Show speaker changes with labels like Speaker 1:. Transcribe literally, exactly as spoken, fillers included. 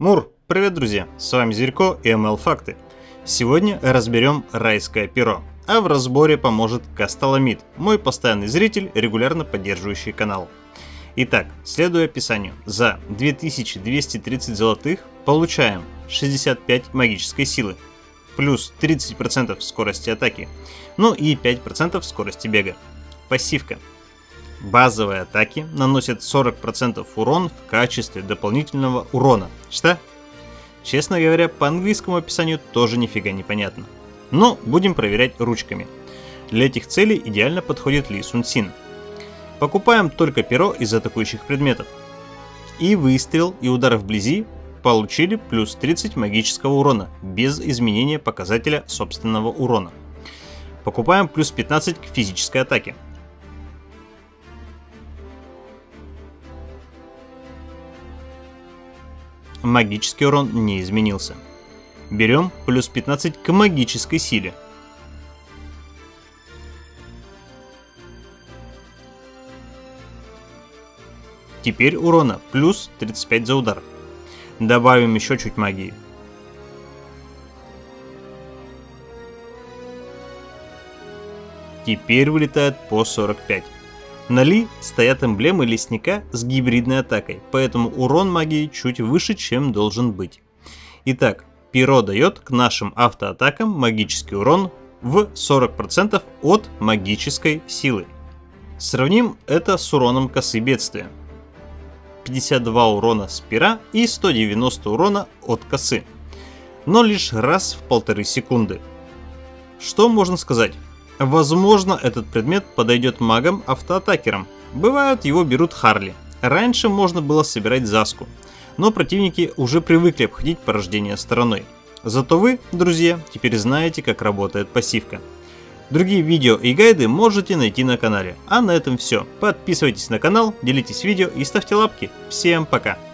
Speaker 1: Мур! Привет, друзья! С вами Зверько и эм эл Факты. Сегодня разберем райское перо, а в разборе поможет Костоломит, мой постоянный зритель, регулярно поддерживающий канал. Итак, следуя описанию, за две тысячи двести тридцать золотых получаем шестьдесят пять магической силы, плюс тридцать процентов скорости атаки, ну и пять процентов скорости бега. Пассивка. Базовые атаки наносят сорок процентов урон в качестве дополнительного урона. Что? Честно говоря, по английскому описанию тоже нифига не понятно. Но будем проверять ручками. Для этих целей идеально подходит Ли Сун Син. Покупаем только перо из атакующих предметов. И выстрел, и удар вблизи получили плюс тридцать магического урона, без изменения показателя собственного урона. Покупаем плюс пятнадцать к физической атаке. Магический урон не изменился. Берем плюс пятнадцать к магической силе. Теперь урона плюс тридцать пять за удар. Добавим еще чуть магии. Теперь вылетает по сорок пять. На Ли стоят эмблемы лесника с гибридной атакой, поэтому урон магии чуть выше, чем должен быть. Итак, перо дает к нашим автоатакам магический урон в сорок процентов от магической силы. Сравним это с уроном косы бедствия. пятьдесят два урона с пера и сто девяносто урона от косы, но лишь раз в полторы секунды. Что можно сказать? Возможно, этот предмет подойдет магам-автоатакерам. Бывают, его берут Харли. Раньше можно было собирать Заску, но противники уже привыкли обходить порождение стороной. Зато вы, друзья, теперь знаете, как работает пассивка. Другие видео и гайды можете найти на канале. А на этом все. Подписывайтесь на канал, делитесь видео и ставьте лапки. Всем пока!